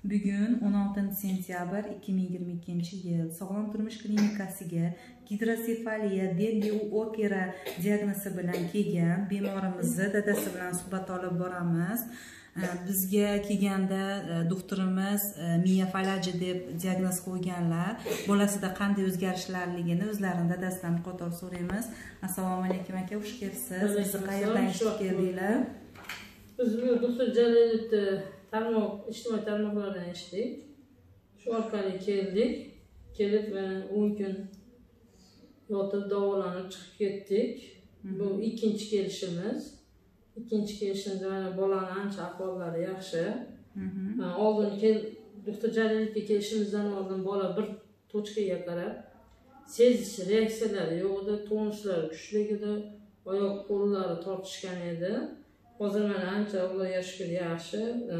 Bugun 16 sentyabr 2022-yil Sog'lom turmush klinikasiga gidrosefaliya, dengue opera diagnozi bilan kelgan bemorimizni dadasi bilan suhbat olib boramiz. Bizga kelganda doktorimiz miya falaji deb diagnoz qo'yganlar. Bolasida qanday o'zgarishlarligini o'zlarining dadasidan qator so'raymiz. Assalomu alaykum aka, xush kelibsiz. Bizni qayerdan keldinglar? Biz bu doktor Jalilovni ijtimoiy tarmoqlardan eshitdik. Shu orqali keldik. Kelib 10 kun yotib davolanib chiqib ketdik. Bu ikkinchi kelishimiz. İkinci kelishimizda mana bolani ancha ahvollari yaxshi. Oldin doktor Jalilovga kelishimizdan oldin bola bir tochkaga qarab sezish reaksiyalari yo'q edi, tonuslari kuchli edi, oyoq qo'llari tortishgan edi. Hozir mana ancha Allohga shukr yaxshi.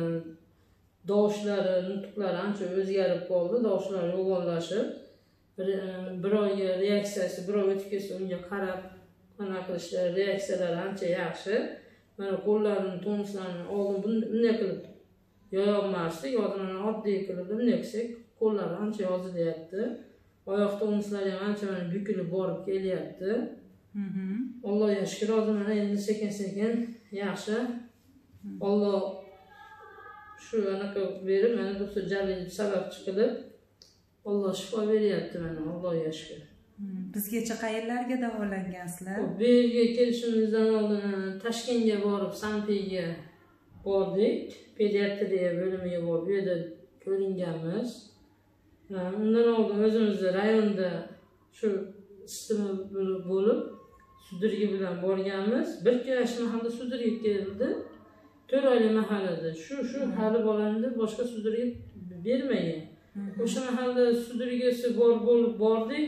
Dovushlari, nutqlari ancha o'zgarib qoldi, dovushlari yo'g'onlashib, bir oyga reaksiyasi, bir oy o'tib ketsa unga qarab qana qilishlar, reaksiyalari ancha yaxshi. Mana qo'llarini, tonuslarini oldin bunday qilib yoyolmasdik, hozir oddiy qilib bunday qilsak qo'llari ancha yozilyapti. Oyoq tonuslari ham ancha mana bukilib borib kelyapti. Allohga shukr, hozir mana endi sekin-sekin yaxshi. Alloh shu anaqa berib, mana doktor Jalilov sababchi qilib Alloh shifo beryapti mana, Allohga shukr. Bizgacha qayerlarga davolansizlar? Bu yerga kelishimizdan oldin Toshkentga borib, Sanpiyga bordik. Pediatriya bo'limiga borib, bu yerda ko'ringanmiz. Undan oldin o'zimizda rayonda shu isitma bo'lib, sudurgi bilan borganmiz. Bir yosh mahalda sudurgi keldi. 4 oylik mahallada shu hali bolani boshqa sudurgi bermagan. O'sha mahallada sudurgisi bo'lib bordik.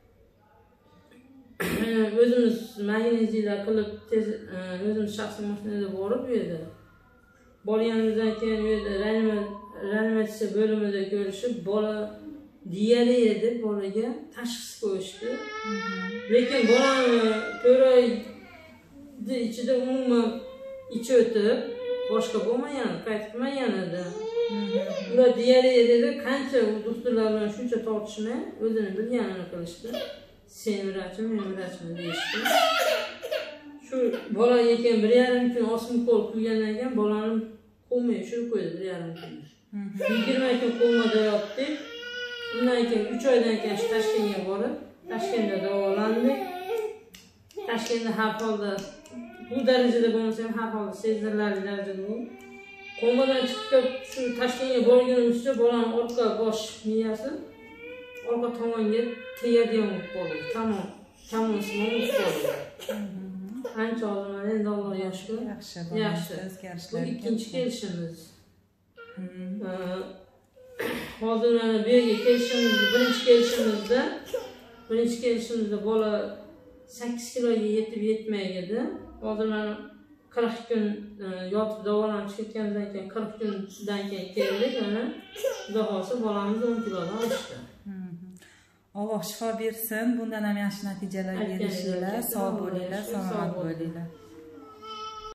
O'zimiz magneziylar qilib o'zimiz shaxsiy mashinada borib bu yerda borganimizdan keyin bu yerda reanimatsiya bo'limida ko'rishib, bola diareya deb bolaga tashxis qo'yishdi. Lekin bolani 4 oyda ichida umuman ichi o'tib, boshqa bo'lmagan, qaytib qilmagan edi. Ular diareya dedi, qancha doktorlar bilan shuncha tortishmay, o'zini bilganini qilishdi. Sen vrachmi, men vrachmi deyishdi. Shu bolaga keyin 1,5 kun osmokol quygandan keyin bolani komaga tushirib qo'ydi 1,5 kun. 20 kun komada yotdi. Undan keyin 3 oydan keyin Toshkentga borib, Toshkentda davolandik. Toshkentda har holda bu darajada bo'lmasa ham har holda sezilarli darajada bo'ldi. Komadan chiqib shu Toshkentga borgunimizcha bolani orqa bosh miyasi orqa tomonga tegadigan bo'ldi. Tamom o'sib qoldi. Ancha hozir endi Allohga shukr. Yaxshi. O'zgarishlar. Ikkinchi kelishimiz. Hozir mana bu yerga kelishimizda, birinchi kelishimizda bola 8 kiloga yetib yetmay edi. Hozir mana 40 kun yotib davolanib ketgandan keyin 40 kundan keyin keldik. Mana xudo xolsa bolamiz 10 kilodan oshdi. Alloh shifo bersin. Bundan ham yaxshi natijalarga erishinglar. Sog' bo'linglar, salomat bo'linglar.